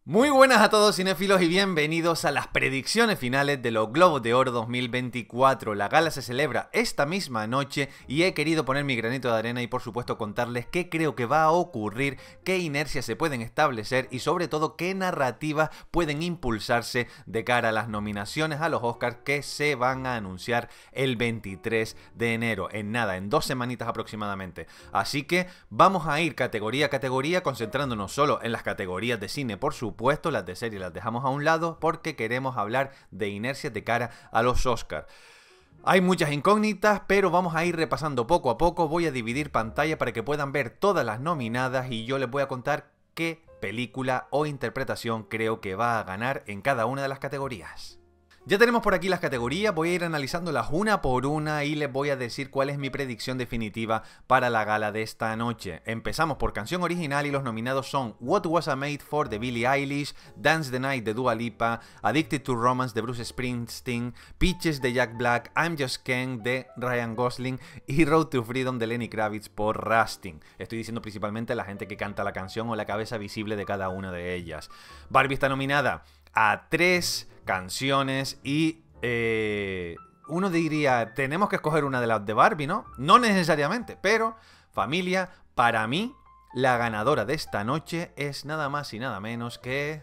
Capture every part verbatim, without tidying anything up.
Muy buenas a todos cinéfilos y bienvenidos a las predicciones finales de los Globos de Oro dos mil veinticuatro. La gala se celebra esta misma noche y he querido poner mi granito de arena y por supuesto contarles qué creo que va a ocurrir, qué inercias se pueden establecer y sobre todo qué narrativas pueden impulsarse de cara a las nominaciones a los Oscars que se van a anunciar el veintitrés de enero, en nada, en dos semanitas aproximadamente. Así que vamos a ir categoría a categoría concentrándonos solo en las categorías de cine, por supuesto. Puesto, las de serie las dejamos a un lado porque queremos hablar de inercias de cara a los Oscars. Hay muchas incógnitas, pero vamos a ir repasando poco a poco. Voy a dividir pantalla para que puedan ver todas las nominadas y yo les voy a contar qué película o interpretación creo que va a ganar en cada una de las categorías. Ya tenemos por aquí las categorías, voy a ir analizándolas una por una y les voy a decir cuál es mi predicción definitiva para la gala de esta noche. Empezamos por canción original y los nominados son What Was I Made For de Billie Eilish, Dance the Night de Dua Lipa, Addicted to Romance de Bruce Springsteen, Peaches de Jack Black, I'm Just Ken de Ryan Gosling y Road to Freedom de Lenny Kravitz por Rustin. Estoy diciendo principalmente la gente que canta la canción o la cabeza visible de cada una de ellas. Barbie está nominada a tres canciones y eh, uno diría, tenemos que escoger una de las de Barbie, ¿no? No necesariamente, pero familia, para mí la ganadora de esta noche es nada más y nada menos que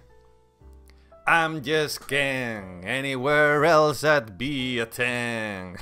I'm Just Ken, Anywhere Else I'd Be a Ten.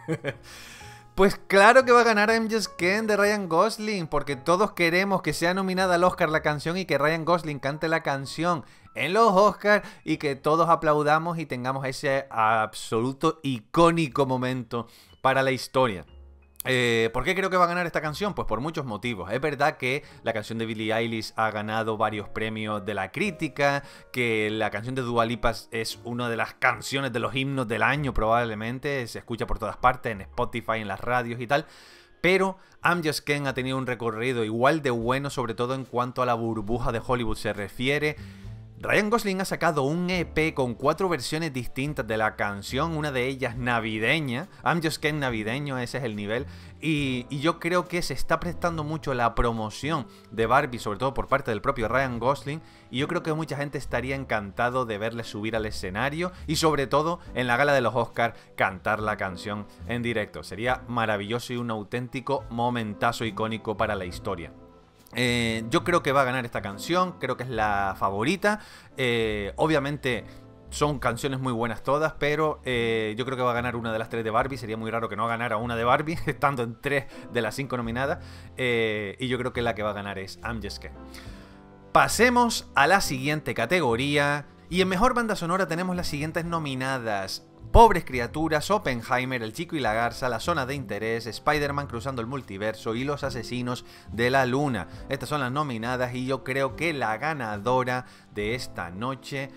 Pues claro que va a ganar I'm Just Ken de Ryan Gosling, porque todos queremos que sea nominada al Oscar la canción y que Ryan Gosling cante la canción en los Oscars y que todos aplaudamos y tengamos ese absoluto icónico momento para la historia. Eh, ¿Por qué creo que va a ganar esta canción? Pues por muchos motivos. Es verdad que la canción de Billie Eilish ha ganado varios premios de la crítica, que la canción de Dua Lipa es una de las canciones de los himnos del año probablemente, se escucha por todas partes, en Spotify, en las radios y tal. Pero I'm Just Ken ha tenido un recorrido igual de bueno, sobre todo en cuanto a la burbuja de Hollywood se refiere. Ryan Gosling ha sacado un E P con cuatro versiones distintas de la canción, una de ellas navideña, I'm Just Ken navideño, ese es el nivel, y, y yo creo que se está prestando mucho la promoción de Barbie, sobre todo por parte del propio Ryan Gosling, y yo creo que mucha gente estaría encantado de verle subir al escenario y sobre todo en la gala de los Oscars cantar la canción en directo. Sería maravilloso y un auténtico momentazo icónico para la historia. Eh, yo creo que va a ganar esta canción, creo que es la favorita. Eh, obviamente son canciones muy buenas todas, pero eh, yo creo que va a ganar una de las tres de Barbie. Sería muy raro que no ganara una de Barbie, estando en tres de las cinco nominadas. Eh, y yo creo que la que va a ganar es I'm Just Ken. Pasemos a la siguiente categoría. Y en Mejor Banda Sonora tenemos las siguientes nominadas: Pobres Criaturas, Oppenheimer, El Chico y la Garza, La Zona de Interés, Spider-Man Cruzando el Multiverso y Los Asesinos de la Luna. Estas son las nominadas y yo creo que la ganadora de esta noche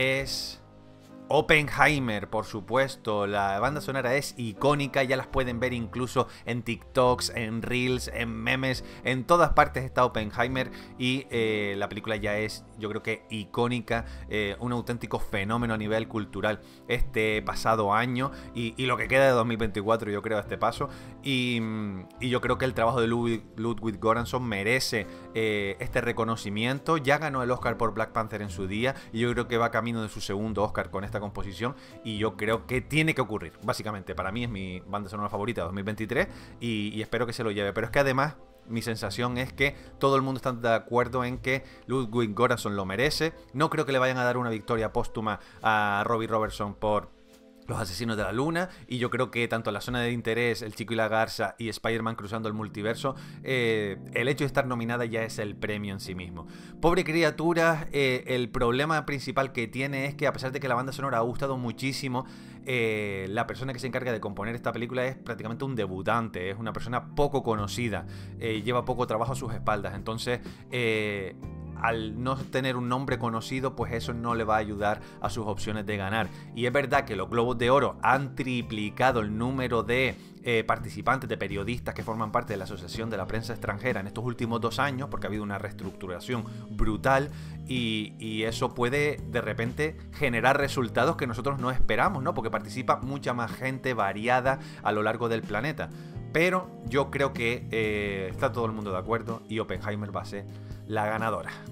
es Oppenheimer, por supuesto. La banda sonora es icónica, ya las pueden ver incluso en TikToks, en Reels, en memes, en todas partes está Oppenheimer y eh, la película ya es, yo creo que icónica, eh, un auténtico fenómeno a nivel cultural este pasado año y, y lo que queda de dos mil veinticuatro, yo creo, a este paso. Y, y yo creo que el trabajo de Ludwig, Ludwig Göransson merece eh, este reconocimiento. Ya ganó el Oscar por Black Panther en su día y yo creo que va camino de su segundo Oscar con esta composición y yo creo que tiene que ocurrir. Básicamente, para mí es mi banda sonora favorita de dos mil veintitrés y, y espero que se lo lleve. Pero es que además mi sensación es que todo el mundo está de acuerdo en que Ludwig Göransson lo merece. No creo que le vayan a dar una victoria póstuma a Robbie Robertson por Los Asesinos de la Luna, y yo creo que tanto La Zona de Interés, El Chico y la Garza y Spider-Man Cruzando el Multiverso, eh, el hecho de estar nominada ya es el premio en sí mismo. Pobre Criatura, eh, el problema principal que tiene es que a pesar de que la banda sonora ha gustado muchísimo, eh, la persona que se encarga de componer esta película es prácticamente un debutante, es una persona poco conocida, eh, lleva poco trabajo a sus espaldas, entonces eh, al no tener un nombre conocido, pues eso no le va a ayudar a sus opciones de ganar. Y es verdad que los Globos de Oro han triplicado el número de eh, participantes, de periodistas que forman parte de la Asociación de la Prensa Extranjera en estos últimos dos años, porque ha habido una reestructuración brutal y, y eso puede de repente generar resultados que nosotros no esperamos, ¿no? Porque participa mucha más gente variada a lo largo del planeta. Pero yo creo que eh, está todo el mundo de acuerdo y Oppenheimer va a ser la ganadora.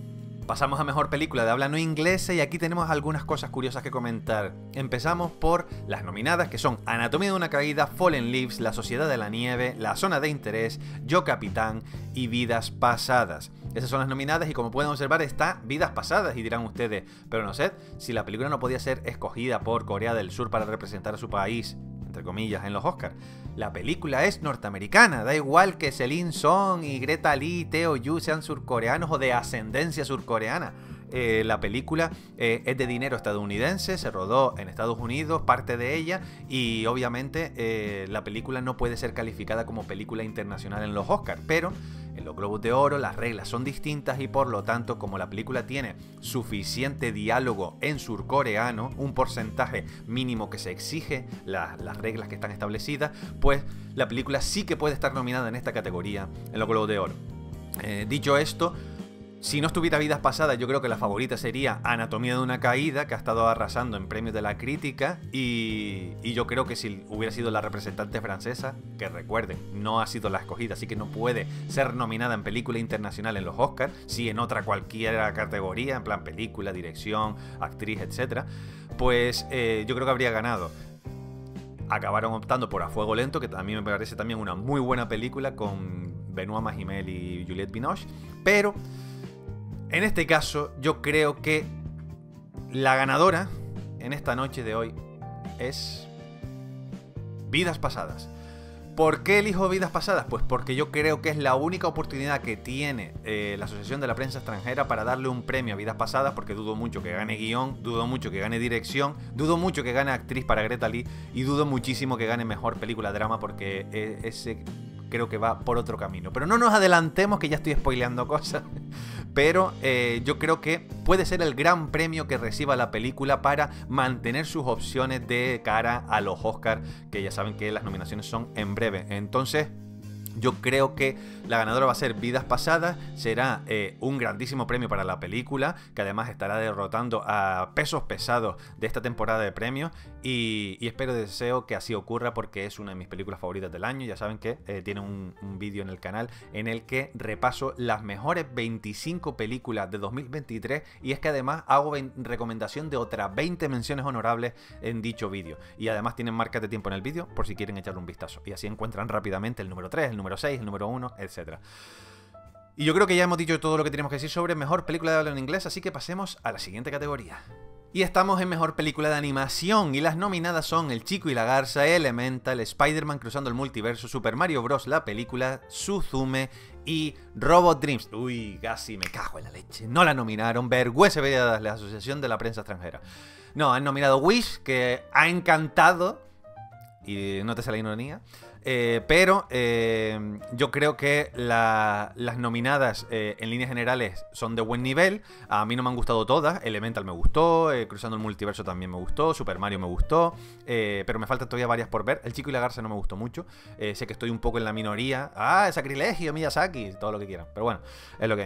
Pasamos a mejor película de habla no inglesa y aquí tenemos algunas cosas curiosas que comentar. Empezamos por las nominadas, que son Anatomía de una caída, Fallen Leaves, La Sociedad de la Nieve, La Zona de Interés, Yo Capitán y Vidas Pasadas. Esas son las nominadas y como pueden observar está Vidas Pasadas y dirán ustedes, pero no sé, si la película no podía ser escogida por Corea del Sur para representar a su país, entre comillas, en los Oscars. La película es norteamericana, da igual que Celine Song y Greta Lee y Teo Yoo sean surcoreanos o de ascendencia surcoreana. Eh, la película eh, es de dinero estadounidense, se rodó en Estados Unidos, parte de ella, y obviamente eh, la película no puede ser calificada como película internacional en los Oscars, pero en los Globos de Oro las reglas son distintas y por lo tanto, como la película tiene suficiente diálogo en surcoreano, un porcentaje mínimo que se exige, la, las reglas que están establecidas, pues la película sí que puede estar nominada en esta categoría en los Globos de Oro. Eh, dicho esto, si no estuviera Vidas Pasadas, yo creo que la favorita sería Anatomía de una caída, que ha estado arrasando en premios de la crítica, y, y yo creo que si hubiera sido la representante francesa, que recuerden, no ha sido la escogida, así que no puede ser nominada en película internacional en los Oscars, si en otra cualquier categoría, en plan película, dirección, actriz, etcétera, pues eh, yo creo que habría ganado. Acabaron optando por A Fuego Lento, que a mí me parece también una muy buena película con Benoît Magimel y Juliette Binoche, pero en este caso, yo creo que la ganadora en esta noche de hoy es Vidas Pasadas. ¿Por qué elijo Vidas Pasadas? Pues porque yo creo que es la única oportunidad que tiene eh, la Asociación de la Prensa Extranjera para darle un premio a Vidas Pasadas, porque dudo mucho que gane guión, dudo mucho que gane dirección, dudo mucho que gane actriz para Greta Lee y dudo muchísimo que gane mejor película drama, porque eh, ese creo que va por otro camino. Pero no nos adelantemos, que ya estoy spoileando cosas. Pero eh, yo creo que puede ser el gran premio que reciba la película para mantener sus opciones de cara a los Oscars, que ya saben que las nominaciones son en breve. Entonces, yo creo que la ganadora va a ser Vidas Pasadas, será eh, un grandísimo premio para la película, que además estará derrotando a pesos pesados de esta temporada de premios, y, y espero y deseo que así ocurra porque es una de mis películas favoritas del año. Ya saben que eh, tiene un, un vídeo en el canal en el que repaso las mejores veinticinco películas de dos mil veintitrés, y es que además hago recomendación de otras veinte menciones honorables en dicho vídeo, y además tienen marcas de tiempo en el vídeo por si quieren echarle un vistazo, y así encuentran rápidamente el número tres, el número seis, el número uno, etcétera. Y yo creo que ya hemos dicho todo lo que tenemos que decir sobre mejor película de habla en inglés, así que pasemos a la siguiente categoría. Y estamos en mejor película de animación, y las nominadas son El Chico y la Garza, Elemental, Spider-Man Cruzando el Multiverso, Super Mario Bros. La película, Suzume y Robot Dreams. Uy, casi me cago en la leche. No la nominaron, vergüenza de la Asociación de la Prensa Extranjera. No, han nominado Wish, que ha encantado, y no te sale la ironía. Eh, pero eh, yo creo que la, las nominadas eh, en líneas generales son de buen nivel. A mí no me han gustado todas. Elemental me gustó, eh, Cruzando el Multiverso también me gustó, Super Mario me gustó, eh, pero me faltan todavía varias por ver. El Chico y la Garza no me gustó mucho. Eh, sé que estoy un poco en la minoría. Ah, sacrilegio, Miyazaki, todo lo que quieran. Pero bueno, es lo que hay.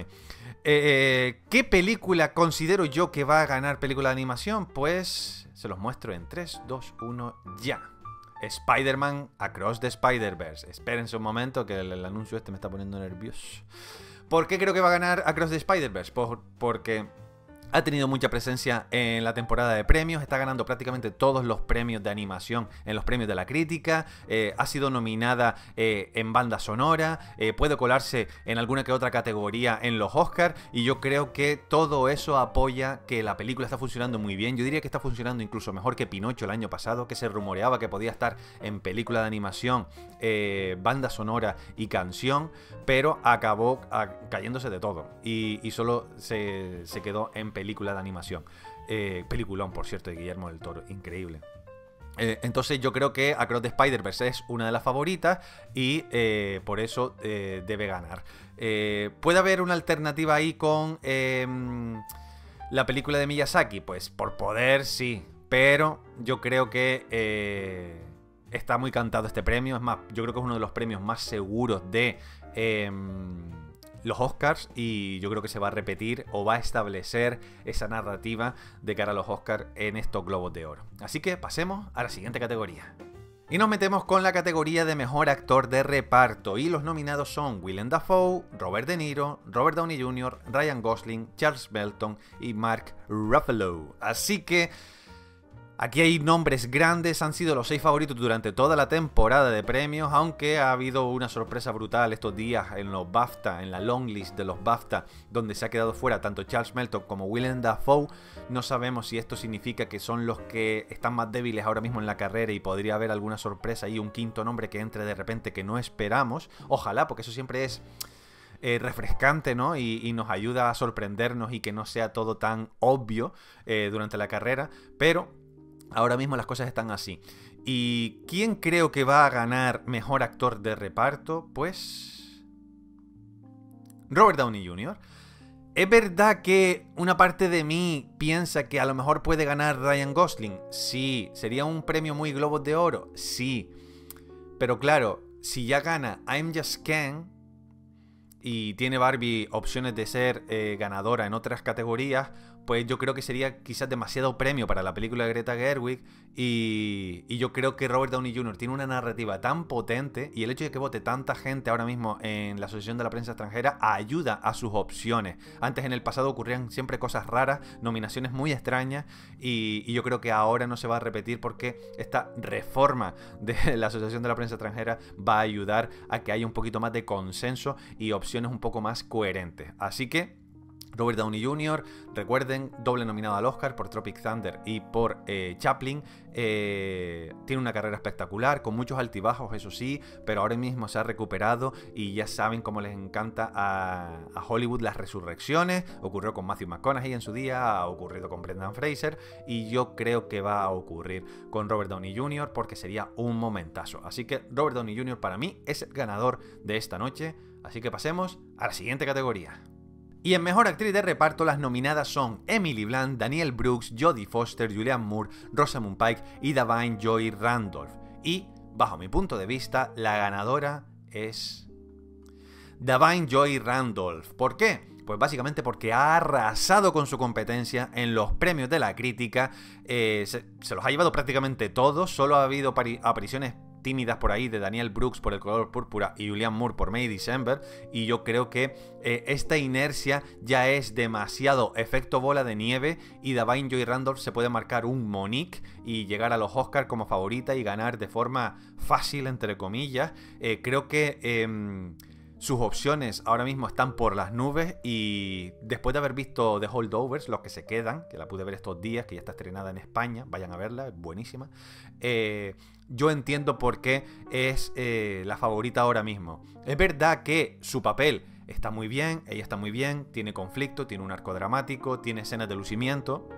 Eh, ¿Qué película considero yo que va a ganar película de animación? Pues se los muestro en tres, dos, uno, ya. Spider-Man Across the Spider-Verse. Espérense un momento que el, el anuncio este me está poniendo nervioso. ¿Por qué creo que va a ganar Across the Spider-Verse? Por, porque ha tenido mucha presencia en la temporada de premios, está ganando prácticamente todos los premios de animación en los premios de la crítica, eh, ha sido nominada eh, en banda sonora, eh, puede colarse en alguna que otra categoría en los Oscars, y yo creo que todo eso apoya que la película está funcionando muy bien. Yo diría que está funcionando incluso mejor que Pinocho el año pasado, que se rumoreaba que podía estar en película de animación, eh, banda sonora y canción, pero acabó a, cayéndose de todo, y, y solo se, se quedó en película de animación. Eh, peliculón, por cierto, de Guillermo del Toro, increíble. Eh, entonces yo creo que Across the Spider-Verse es una de las favoritas y eh, por eso eh, debe ganar. Eh, ¿Puede haber una alternativa ahí con eh, la película de Miyazaki? Pues por poder sí, pero yo creo que eh, está muy cantado este premio. Es más, yo creo que es uno de los premios más seguros de Eh, los Oscars, y yo creo que se va a repetir o va a establecer esa narrativa de cara a los Oscars en estos Globos de Oro. Así que pasemos a la siguiente categoría. Y nos metemos con la categoría de mejor actor de reparto. Y los nominados son Willem Dafoe, Robert De Niro, Robert Downey junior, Ryan Gosling, Charles Melton y Mark Ruffalo. Así que aquí hay nombres grandes, han sido los seis favoritos durante toda la temporada de premios, aunque ha habido una sorpresa brutal estos días en los BAFTA, en la long list de los BAFTA, donde se ha quedado fuera tanto Charles Melton como Willem Dafoe. No sabemos si esto significa que son los que están más débiles ahora mismo en la carrera y podría haber alguna sorpresa y un quinto nombre que entre de repente que no esperamos. Ojalá, porque eso siempre es Eh, refrescante, ¿no? Y, y nos ayuda a sorprendernos y que no sea todo tan obvio eh, durante la carrera, pero ahora mismo las cosas están así. ¿Y quién creo que va a ganar mejor actor de reparto? Pues Robert Downey junior ¿Es verdad que una parte de mí piensa que a lo mejor puede ganar Ryan Gosling? Sí. ¿Sería un premio muy Globos de Oro? Sí. Pero claro, si ya gana I'm Just Ken y tiene Barbie opciones de ser eh, ganadora en otras categorías, pues yo creo que sería quizás demasiado premio para la película de Greta Gerwig y, y yo creo que Robert Downey junior tiene una narrativa tan potente y el hecho de que vote tanta gente ahora mismo en la Asociación de la Prensa Extranjera ayuda a sus opciones. Antes en el pasado ocurrían siempre cosas raras, nominaciones muy extrañas y, y yo creo que ahora no se va a repetir porque esta reforma de la Asociación de la Prensa Extranjera va a ayudar a que haya un poquito más de consenso y opciones un poco más coherentes. Así que Robert Downey junior, recuerden, doble nominado al Oscar por Tropic Thunder y por eh, Chaplin. Eh, tiene una carrera espectacular, con muchos altibajos, eso sí, pero ahora mismo se ha recuperado y ya saben cómo les encanta a, a Hollywood las resurrecciones. Ocurrió con Matthew McConaughey en su día, ha ocurrido con Brendan Fraser y yo creo que va a ocurrir con Robert Downey junior porque sería un momentazo. Así que Robert Downey junior para mí es el ganador de esta noche, así que pasemos a la siguiente categoría. Y en Mejor Actriz de Reparto las nominadas son Emily Blunt, Danielle Brooks, Jodie Foster, Julianne Moore, Rosamund Pike y Da'Vine Joy Randolph. Y, bajo mi punto de vista, la ganadora es Da'Vine Joy Randolph. ¿Por qué? Pues básicamente porque ha arrasado con su competencia en los premios de la crítica, eh, se, se los ha llevado prácticamente todos, solo ha habido apariciones tímidas por ahí de Danielle Brooks por El color púrpura y Julianne Moore por May December, y yo creo que eh, esta inercia ya es demasiado efecto bola de nieve y Da'Vine Joy Randolph se puede marcar un Monique y llegar a los Oscars como favorita y ganar de forma fácil, entre comillas. Eh, creo que Eh, sus opciones ahora mismo están por las nubes y después de haber visto The Holdovers, los que se quedan, que la pude ver estos días, que ya está estrenada en España, vayan a verla, es buenísima, eh, yo entiendo por qué es eh, la favorita ahora mismo. Es verdad que su papel está muy bien, ella está muy bien, tiene conflicto, tiene un arco dramático, tiene escenas de lucimiento.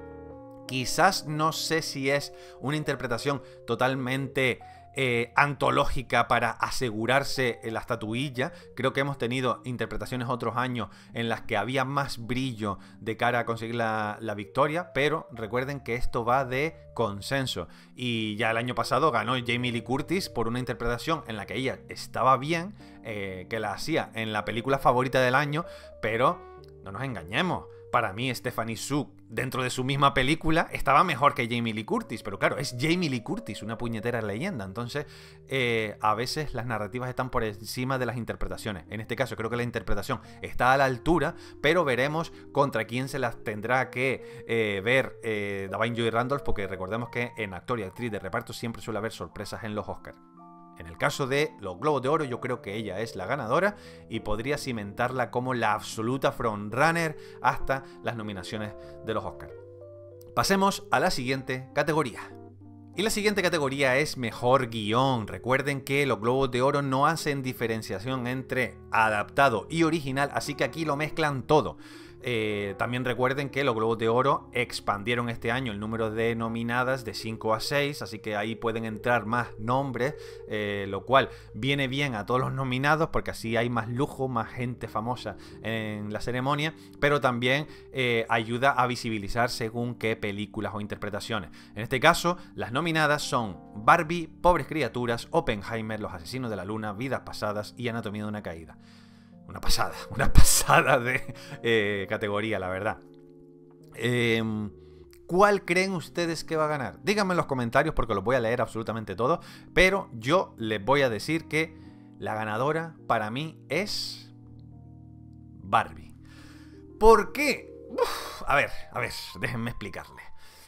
Quizás no sé si es una interpretación totalmente Eh, antológica para asegurarse la estatuilla. Creo que hemos tenido interpretaciones otros años en las que había más brillo de cara a conseguir la, la victoria, pero recuerden que esto va de consenso y ya el año pasado ganó Jamie Lee Curtis por una interpretación en la que ella estaba bien, eh, que la hacía en la película favorita del año, pero no nos engañemos. Para mí, Stephanie Hsu, dentro de su misma película, estaba mejor que Jamie Lee Curtis. Pero claro, es Jamie Lee Curtis, una puñetera leyenda. Entonces, eh, a veces las narrativas están por encima de las interpretaciones. En este caso, creo que la interpretación está a la altura, pero veremos contra quién se las tendrá que eh, ver eh, Da'Vine Joy Randolph, porque recordemos que en actor y actriz de reparto siempre suele haber sorpresas en los Oscars. En el caso de los Globos de Oro, yo creo que ella es la ganadora y podría cimentarla como la absoluta frontrunner hasta las nominaciones de los Oscars. Pasemos a la siguiente categoría. Y la siguiente categoría es Mejor Guión. Recuerden que los Globos de Oro no hacen diferenciación entre adaptado y original, así que aquí lo mezclan todo. Eh, también recuerden que los Globos de Oro expandieron este año el número de nominadas de cinco a seis, así que ahí pueden entrar más nombres, eh, lo cual viene bien a todos los nominados porque así hay más lujo, más gente famosa en la ceremonia, pero también eh, ayuda a visibilizar según qué películas o interpretaciones. En este caso, las nominadas son Barbie, Pobres Criaturas, Oppenheimer, Los Asesinos de la Luna, Vidas Pasadas y Anatomía de una Caída. Una pasada, una pasada de eh, categoría, la verdad. Eh, ¿Cuál creen ustedes que va a ganar? Díganme en los comentarios porque los voy a leer absolutamente todos, pero yo les voy a decir que la ganadora para mí es Barbie. ¿Por qué? Uf, a ver, a ver, déjenme explicarles.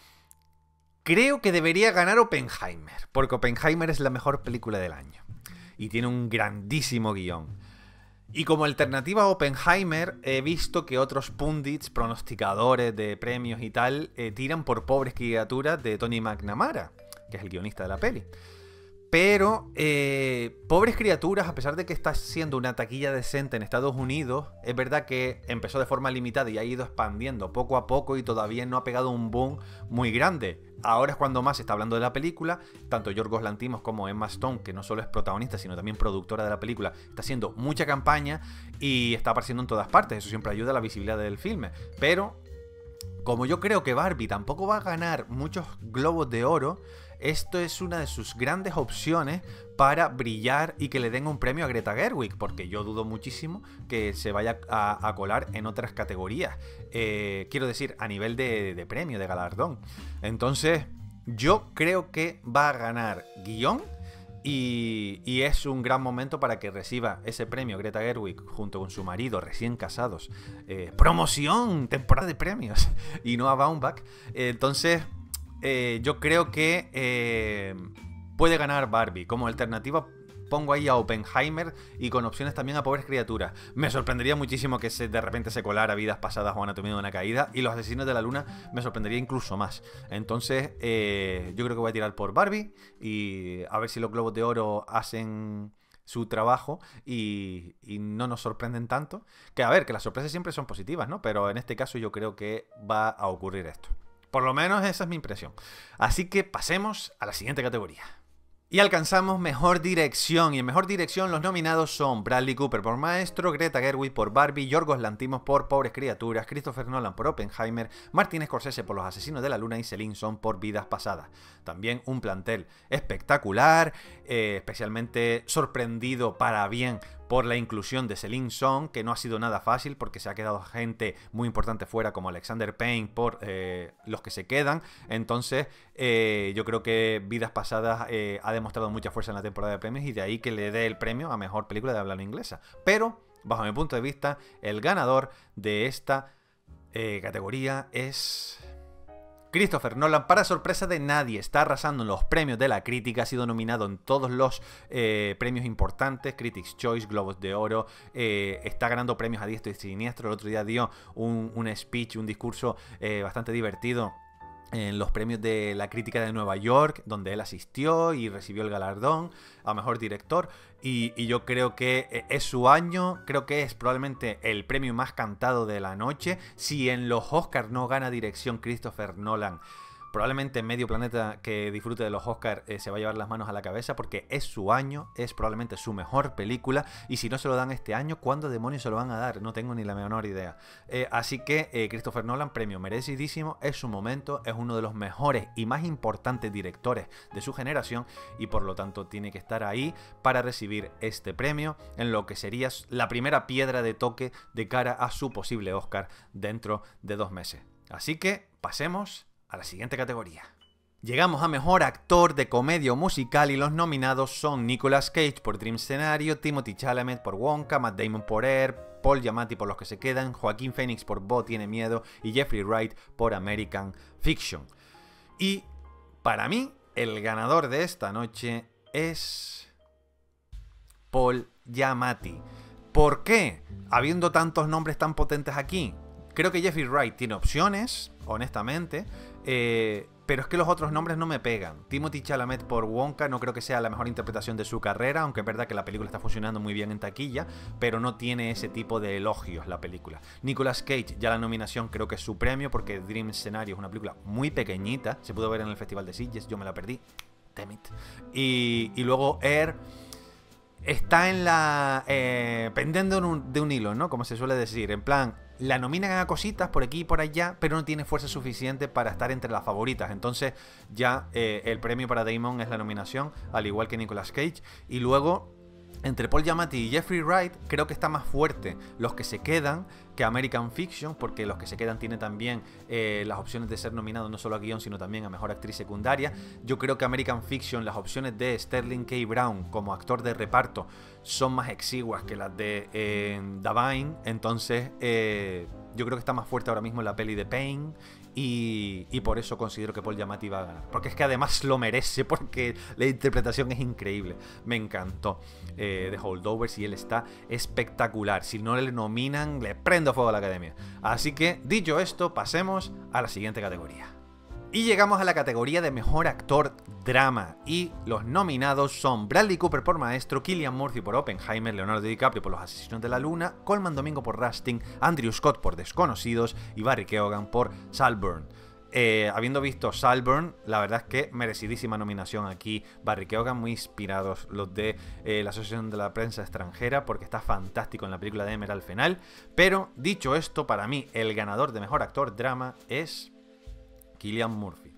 Creo que debería ganar Oppenheimer, porque Oppenheimer es la mejor película del año y tiene un grandísimo guión. Y como alternativa a Oppenheimer, he visto que otros pundits, pronosticadores de premios y tal, eh, tiran por Pobres criaturas de Tony McNamara, que es el guionista de la peli. Pero eh, Pobres criaturas, a pesar de que está siendo una taquilla decente en Estados Unidos, es verdad que empezó de forma limitada y ha ido expandiendo poco a poco y todavía no ha pegado un boom muy grande. Ahora es cuando más se está hablando de la película. Tanto Yorgos Lanthimos como Emma Stone, que no solo es protagonista, sino también productora de la película, está haciendo mucha campaña y está apareciendo en todas partes. Eso siempre ayuda a la visibilidad del filme. Pero, como yo creo que Barbie tampoco va a ganar muchos globos de oro, esto es una de sus grandes opciones para brillar y que le den un premio a Greta Gerwig, porque yo dudo muchísimo que se vaya a, a colar en otras categorías. Eh, quiero decir, a nivel de, de premio, de galardón. Entonces, yo creo que va a ganar guión y, y es un gran momento para que reciba ese premio Greta Gerwig junto con su marido, recién casados. Eh, promoción, temporada de premios y no a Baumbach. Eh, entonces... Eh, yo creo que eh, puede ganar Barbie. Como alternativa pongo ahí a Oppenheimer y con opciones también a Pobres criaturas. Me sorprendería muchísimo que se, de repente se colara Vidas pasadas o Anatomía de una caída. Y Los asesinos de la luna me sorprendería incluso más. Entonces eh, yo creo que voy a tirar por Barbie y a ver si los globos de oro hacen su trabajo y, y no nos sorprenden tanto. Que a ver, que las sorpresas siempre son positivas, ¿no? Pero en este caso yo creo que va a ocurrir esto. Por lo menos esa es mi impresión. Así que pasemos a la siguiente categoría. Y alcanzamos Mejor Dirección. Y en Mejor Dirección los nominados son Bradley Cooper por Maestro, Greta Gerwig por Barbie, Yorgos Lanthimos por Pobres criaturas, Christopher Nolan por Oppenheimer, Martin Scorsese por Los asesinos de la luna y Celine Song por Vidas pasadas. También un plantel espectacular, eh, especialmente sorprendido para bien por la inclusión de Celine Song, que no ha sido nada fácil porque se ha quedado gente muy importante fuera como Alexander Payne por eh, Los que se quedan. Entonces eh, yo creo que Vidas pasadas eh, ha demostrado mucha fuerza en la temporada de premios y de ahí que le dé el premio a Mejor Película de Habla no Inglesa. Pero, bajo mi punto de vista, el ganador de esta eh, categoría es Christopher Nolan, para sorpresa de nadie. Está arrasando en los premios de la crítica, ha sido nominado en todos los eh, premios importantes, Critics' Choice, Globos de Oro, eh, está ganando premios a diestro y siniestro. El otro día dio un, un speech, un discurso eh, bastante divertido en los premios de la crítica de Nueva York, donde él asistió y recibió el galardón a Mejor Director. Y, y yo creo que es su año, creo que es probablemente el premio más cantado de la noche. Si en los Oscars no gana dirección Christopher Nolan, probablemente medio planeta que disfrute de los Oscars eh, se va a llevar las manos a la cabeza, porque es su año, es probablemente su mejor película, y si no se lo dan este año, ¿cuándo demonios se lo van a dar? No tengo ni la menor idea. Eh, así que eh, Christopher Nolan, premio merecidísimo, es su momento, es uno de los mejores y más importantes directores de su generación, y por lo tanto tiene que estar ahí para recibir este premio, en lo que sería la primera piedra de toque de cara a su posible Oscar dentro de dos meses. Así que pasemos a la siguiente categoría. Llegamos a Mejor Actor de Comedia o Musical y los nominados son Nicolas Cage por Dream Scenario, Timothée Chalamet por Wonka, Matt Damon por Air, Paul Giamatti por Los que se quedan, Joaquín Phoenix por Bo tiene miedo y Jeffrey Wright por American Fiction. Y para mí, el ganador de esta noche es Paul Giamatti. ¿Por qué? Habiendo tantos nombres tan potentes aquí. Creo que Jeffrey Wright tiene opciones, honestamente, eh, pero es que los otros nombres no me pegan. Timothée Chalamet por Wonka no creo que sea la mejor interpretación de su carrera, aunque es verdad que la película está funcionando muy bien en taquilla, pero no tiene ese tipo de elogios la película. Nicolas Cage, ya la nominación creo que es su premio, porque Dream Scenario es una película muy pequeñita, se pudo ver en el Festival de Sitges, yo me la perdí, damn it. Y, y luego Air está en la... Eh, pendiendo de un, de un hilo, ¿no? Como se suele decir, en plan, la nominan a cositas por aquí y por allá, pero no tiene fuerza suficiente para estar entre las favoritas. Entonces ya eh, el premio para Damon es la nominación, al igual que Nicolas Cage. Y luego entre Paul Giamatti y Jeffrey Wright, creo que está más fuerte los que se quedan que American Fiction, porque los que se quedan tiene también eh, las opciones de ser nominado no solo a guión, sino también a mejor actriz secundaria. Yo creo que American Fiction, las opciones de Sterling K. Brown como actor de reparto son más exiguas que las de eh, Devine, entonces eh, yo creo que está más fuerte ahora mismo la peli de Pain. Y, y por eso considero que Paul Giamatti va a ganar. Porque es que además lo merece, porque la interpretación es increíble. Me encantó eh, de Holdovers y él está espectacular. Si no le nominan, le prendo fuego a la academia. Así que, dicho esto, pasemos a la siguiente categoría. Y llegamos a la categoría de Mejor Actor Drama. Y los nominados son Bradley Cooper por Maestro, Cillian Murphy por Oppenheimer, Leonardo DiCaprio por Los Asesinos de la Luna, Colman Domingo por Rustin, Andrew Scott por Desconocidos y Barry Keoghan por Saltburn. Eh, habiendo visto Saltburn, la verdad es que merecidísima nominación aquí. Barry Keoghan, muy inspirados los de eh, la Asociación de la Prensa Extranjera, porque está fantástico en la película de Emerald Fennell. Pero, dicho esto, para mí el ganador de Mejor Actor Drama es Cillian Murphy.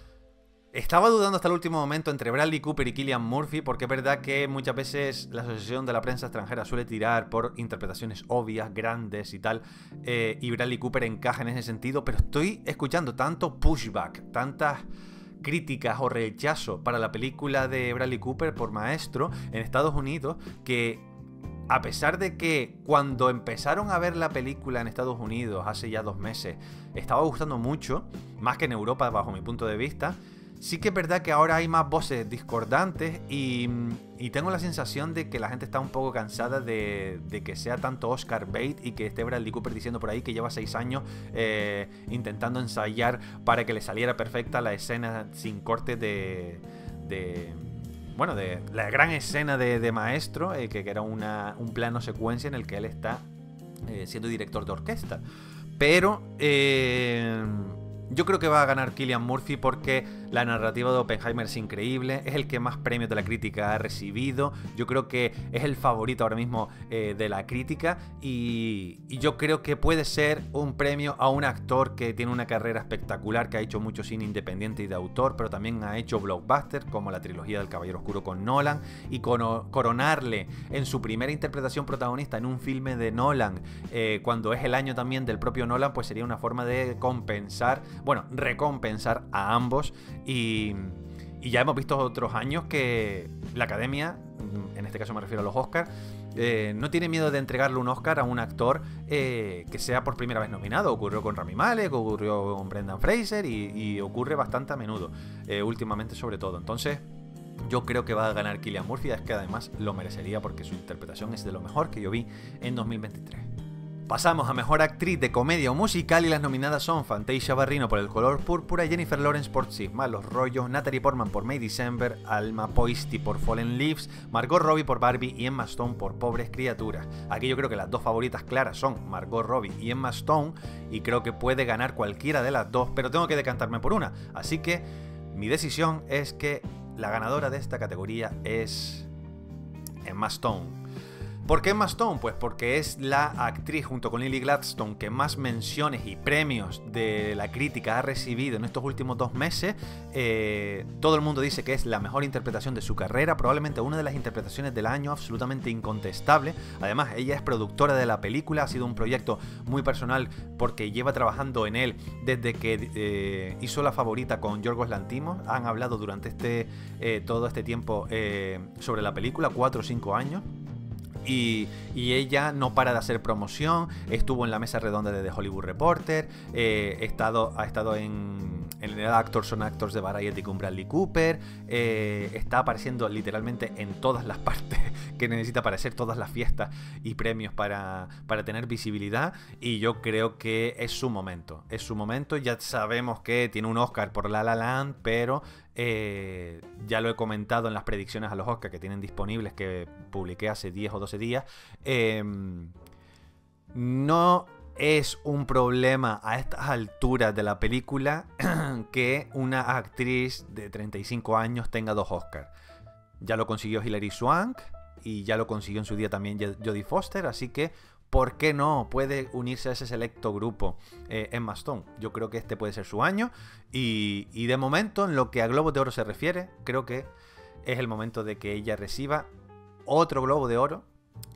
Estaba dudando hasta el último momento entre Bradley Cooper y Cillian Murphy, porque es verdad que muchas veces la Asociación de la Prensa Extranjera suele tirar por interpretaciones obvias, grandes y tal, eh, y Bradley Cooper encaja en ese sentido, pero estoy escuchando tanto pushback, tantas críticas o rechazo para la película de Bradley Cooper por Maestro en Estados Unidos, que a pesar de que cuando empezaron a ver la película en Estados Unidos hace ya dos meses estaba gustando mucho, más que en Europa bajo mi punto de vista, sí que es verdad que ahora hay más voces discordantes y, y tengo la sensación de que la gente está un poco cansada de, de que sea tanto Oscar bait y que esté Bradley Cooper diciendo por ahí que lleva seis años eh, intentando ensayar para que le saliera perfecta la escena sin corte de... de bueno, de la gran escena de, de Maestro, eh, que, que era una, un plano secuencia en el que él está eh, siendo director de orquesta. Pero eh, yo creo que va a ganar Cillian Murphy porque la narrativa de Oppenheimer es increíble, es el que más premios de la crítica ha recibido, yo creo que es el favorito ahora mismo eh, de la crítica y, y yo creo que puede ser un premio a un actor que tiene una carrera espectacular, que ha hecho mucho cine independiente y de autor, pero también ha hecho blockbusters como la trilogía del Caballero Oscuro con Nolan, y con, coronarle en su primera interpretación protagonista en un filme de Nolan, eh, cuando es el año también del propio Nolan, pues sería una forma de compensar, bueno, recompensar a ambos. Y, y ya hemos visto otros años que la academia, en este caso me refiero a los Oscars, eh, no tiene miedo de entregarle un Oscar a un actor eh, que sea por primera vez nominado. Ocurrió con Rami Malek, ocurrió con Brendan Fraser y, y ocurre bastante a menudo, eh, últimamente sobre todo. Entonces yo creo que va a ganar Cillian Murphy, es que además lo merecería porque su interpretación es de lo mejor que yo vi en dos mil veintitrés. Pasamos a Mejor Actriz de Comedia o Musical y las nominadas son Fantasia Barrino por El Color Púrpura, Jennifer Lawrence por Sis Malos Rollos, Natalie Portman por May December, Alma Poisty por Fallen Leaves, Margot Robbie por Barbie y Emma Stone por Pobres Criaturas. Aquí yo creo que las dos favoritas claras son Margot Robbie y Emma Stone y creo que puede ganar cualquiera de las dos, pero tengo que decantarme por una. Así que mi decisión es que la ganadora de esta categoría es Emma Stone. ¿Por qué Emma Stone? Pues porque es la actriz junto con Lily Gladstone que más menciones y premios de la crítica ha recibido en estos últimos dos meses. Eh, todo el mundo dice que es la mejor interpretación de su carrera, probablemente una de las interpretaciones del año, absolutamente incontestable. Además, ella es productora de la película, ha sido un proyecto muy personal porque lleva trabajando en él desde que eh, hizo La Favorita con Yorgos Lanthimos. Han hablado durante este eh, todo este tiempo eh, sobre la película, cuatro o cinco años. Y, y ella no para de hacer promoción, estuvo en la mesa redonda de The Hollywood Reporter, eh, estado, ha estado en, en el Actors on Actors de Variety con Bradley Cooper, eh, está apareciendo literalmente en todas las partes que necesita para hacer, todas las fiestas y premios para, para tener visibilidad, y yo creo que es su momento, es su momento. Ya sabemos que tiene un Oscar por La La Land, pero Eh, ya lo he comentado en las predicciones a los Oscars que tienen disponibles, que publiqué hace diez o doce días. Eh, no es un problema a estas alturas de la película que una actriz de treinta y cinco años tenga dos Oscars. Ya lo consiguió Hilary Swank y ya lo consiguió en su día también Jodie Foster, así que ¿por qué no? Puede unirse a ese selecto grupo eh, Emma Stone. Yo creo que este puede ser su año. Y, y de momento, en lo que a Globos de Oro se refiere, creo que es el momento de que ella reciba otro Globo de Oro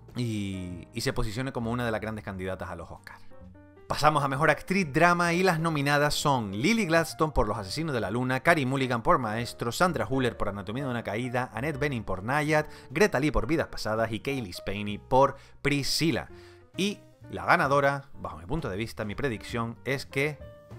y, y se posicione como una de las grandes candidatas a los Oscars. Pasamos a Mejor Actriz Drama y las nominadas son Lily Gladstone por Los Asesinos de la Luna, Carey Mulligan por Maestro, Sandra Hüller por Anatomía de una Caída, Annette Bening por Nyad, Greta Lee por Vidas Pasadas y Cailee Spaeny por Priscilla. Y la ganadora, bajo mi punto de vista, mi predicción es que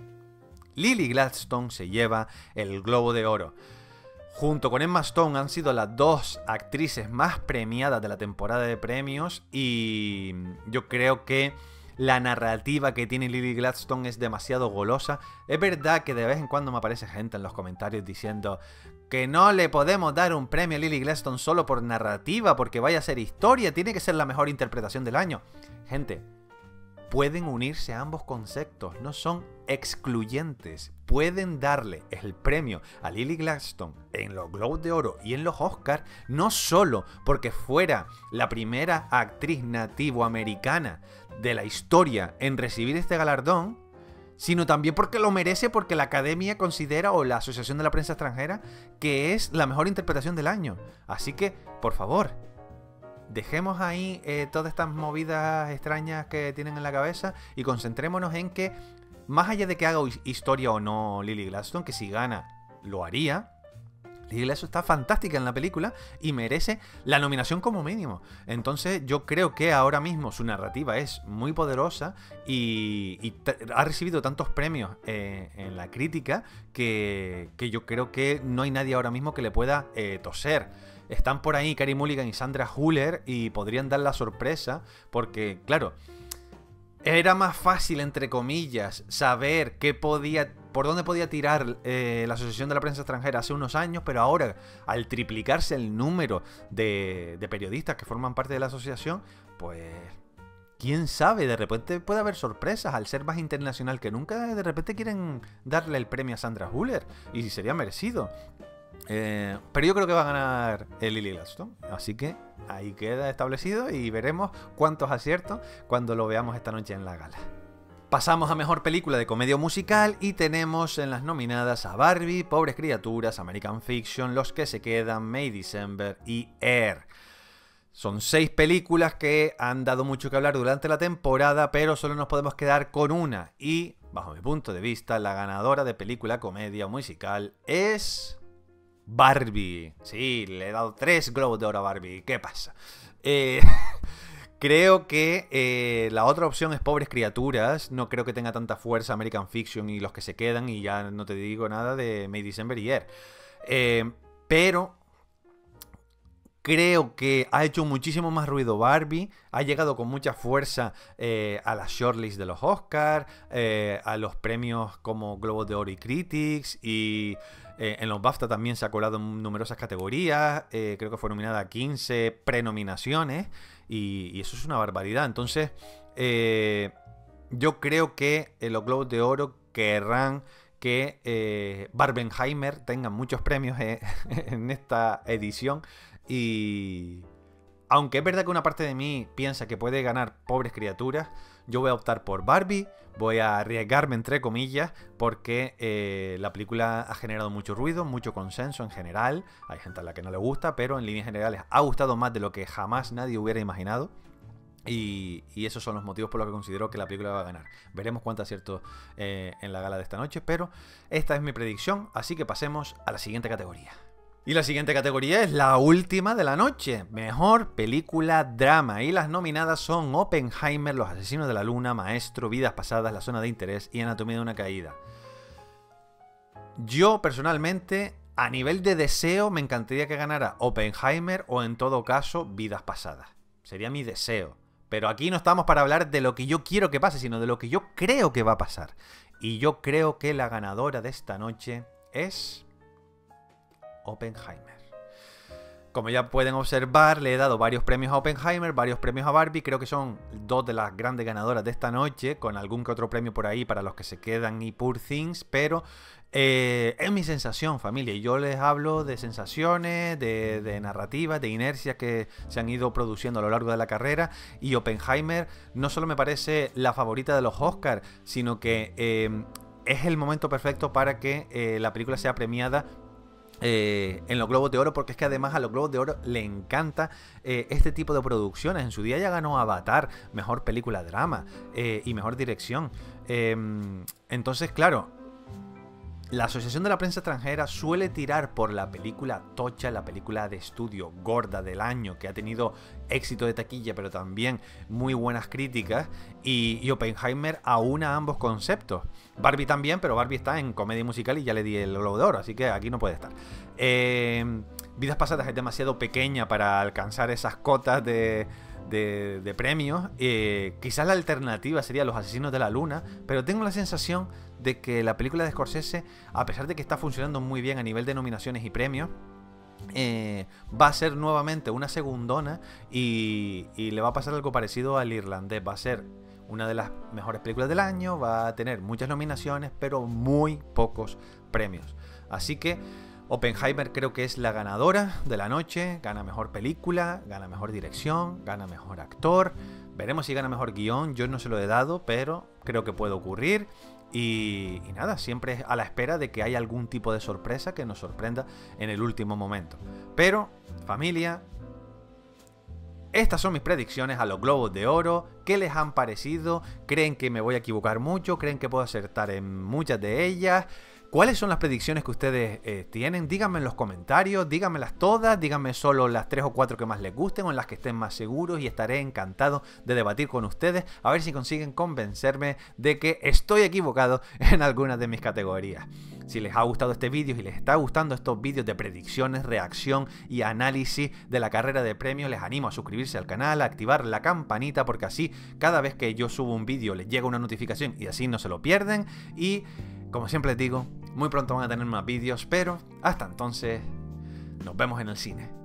Lily Gladstone se lleva el Globo de Oro. Junto con Emma Stone han sido las dos actrices más premiadas de la temporada de premios y yo creo que la narrativa que tiene Lily Gladstone es demasiado golosa. Es verdad que de vez en cuando me aparece gente en los comentarios diciendo que no le podemos dar un premio a Lily Gladstone solo por narrativa, porque vaya a ser historia, tiene que ser la mejor interpretación del año. Gente, pueden unirse a ambos conceptos, no son excluyentes. Pueden darle el premio a Lily Gladstone en los Globos de Oro y en los Oscars, no solo porque fuera la primera actriz nativoamericana de la historia en recibir este galardón, sino también porque lo merece, porque la Academia considera, o la Asociación de la Prensa Extranjera, que es la mejor interpretación del año. Así que, por favor, dejemos ahí eh, todas estas movidas extrañas que tienen en la cabeza y concentrémonos en que, más allá de que haga historia o no Lily Gladstone, que si gana lo haría, Lily Gladstone está fantástica en la película y merece la nominación como mínimo. Entonces yo creo que ahora mismo su narrativa es muy poderosa y, y ha recibido tantos premios eh, en la crítica que, que yo creo que no hay nadie ahora mismo que le pueda eh, toser. Están por ahí Carey Mulligan y Sandra Hüller y podrían dar la sorpresa porque, claro, era más fácil, entre comillas, saber qué podía, por dónde podía tirar eh, la Asociación de la Prensa Extranjera hace unos años, pero ahora, al triplicarse el número de, de periodistas que forman parte de la asociación, pues quién sabe, de repente puede haber sorpresas. Al ser más internacional que nunca, de repente quieren darle el premio a Sandra Hüller y sería merecido. Eh, pero yo creo que va a ganar el Lily Gladstone, así que ahí queda establecido y veremos cuántos aciertos cuando lo veamos esta noche en la gala. Pasamos a Mejor Película de Comedia o Musical y tenemos en las nominadas a Barbie, Pobres Criaturas, American Fiction, Los que se quedan, May December y Air. Son seis películas que han dado mucho que hablar durante la temporada, pero solo nos podemos quedar con una y, bajo mi punto de vista, la ganadora de película, comedia o musical es Barbie. Sí, le he dado tres globos de oro a Barbie. ¿Qué pasa? Eh, creo que eh, la otra opción es Pobres Criaturas. No creo que tenga tanta fuerza American Fiction y Los que se quedan. Y ya no te digo nada de May December y Air. Eh, pero creo que ha hecho muchísimo más ruido Barbie. Ha llegado con mucha fuerza eh, a la shortlist de los Oscars, eh, a los premios como Globos de Oro y Critics, y eh, en los BAFTA también se ha colado en numerosas categorías. Eh, creo que fue nominada a quince prenominaciones y, y eso es una barbaridad. Entonces, eh, yo creo que eh, los Globos de Oro querrán que eh, Barbenheimer tenga muchos premios eh, en esta edición. Y aunque es verdad que una parte de mí piensa que puede ganar Pobres Criaturas, yo voy a optar por Barbie. Voy a arriesgarme, entre comillas, porque eh, la película ha generado mucho ruido, mucho consenso en general. Hay gente a la que no le gusta, pero en líneas generales ha gustado más de lo que jamás nadie hubiera imaginado. Y, y esos son los motivos por los que considero que la película va a ganar. Veremos cuánto acierto eh, en la gala de esta noche, pero esta es mi predicción, así que pasemos a la siguiente categoría. Y la siguiente categoría es la última de la noche, Mejor Película Drama. Y las nominadas son Oppenheimer, Los Asesinos de la Luna, Maestro, Vidas Pasadas, La Zona de Interés y Anatomía de una Caída. Yo, personalmente, a nivel de deseo, me encantaría que ganara Oppenheimer o, en todo caso, Vidas Pasadas. Sería mi deseo. Pero aquí no estamos para hablar de lo que yo quiero que pase, sino de lo que yo creo que va a pasar. Y yo creo que la ganadora de esta noche es Oppenheimer. Como ya pueden observar, le he dado varios premios a Oppenheimer, varios premios a Barbie. Creo que son dos de las grandes ganadoras de esta noche, con algún que otro premio por ahí para Los que se quedan y Poor Things. Pero eh, es mi sensación, familia. Y yo les hablo de sensaciones, de, de narrativas, de inercias que se han ido produciendo a lo largo de la carrera. Y Oppenheimer no solo me parece la favorita de los Oscars, sino que eh, es el momento perfecto para que eh, la película sea premiada Eh, en los Globos de Oro, porque es que además a los Globos de Oro le encanta eh, este tipo de producciones. En su día ya ganó Avatar, mejor película drama eh, y mejor dirección. Eh, entonces, claro, la Asociación de la Prensa Extranjera suele tirar por la película tocha, la película de estudio gorda del año, que ha tenido éxito de taquilla, pero también muy buenas críticas, y, y Oppenheimer aúna ambos conceptos. Barbie también, pero Barbie está en comedia musical y ya le di el Globo de Oro, así que aquí no puede estar. Eh, Vidas Pasadas es demasiado pequeña para alcanzar esas cotas de... De, de premios. Eh, quizás la alternativa sería Los Asesinos de la Luna, pero tengo la sensación de que la película de Scorsese, a pesar de que está funcionando muy bien a nivel de nominaciones y premios, eh, va a ser nuevamente una segundona y, y le va a pasar algo parecido al Irlandés. Va a ser una de las mejores películas del año, va a tener muchas nominaciones, pero muy pocos premios. Así que Oppenheimer creo que es la ganadora de la noche. Gana mejor película, gana mejor dirección, gana mejor actor. Veremos si gana mejor guión. Yo no se lo he dado, pero creo que puede ocurrir. Y, y nada, siempre a la espera de que haya algún tipo de sorpresa que nos sorprenda en el último momento. Pero, familia, estas son mis predicciones a los Globos de Oro. ¿Qué les han parecido? ¿Creen que me voy a equivocar mucho? ¿Creen que puedo acertar en muchas de ellas? ¿Cuáles son las predicciones que ustedes eh, tienen? Díganme en los comentarios, díganmelas todas, díganme solo las tres o cuatro que más les gusten o en las que estén más seguros y estaré encantado de debatir con ustedes a ver si consiguen convencerme de que estoy equivocado en algunas de mis categorías. Si les ha gustado este vídeo y les está gustando estos vídeos de predicciones, reacción y análisis de la carrera de premios, les animo a suscribirse al canal, a activar la campanita porque así cada vez que yo subo un vídeo les llega una notificación y así no se lo pierden. Y como siempre les digo, muy pronto van a tener más vídeos, pero hasta entonces nos vemos en el cine.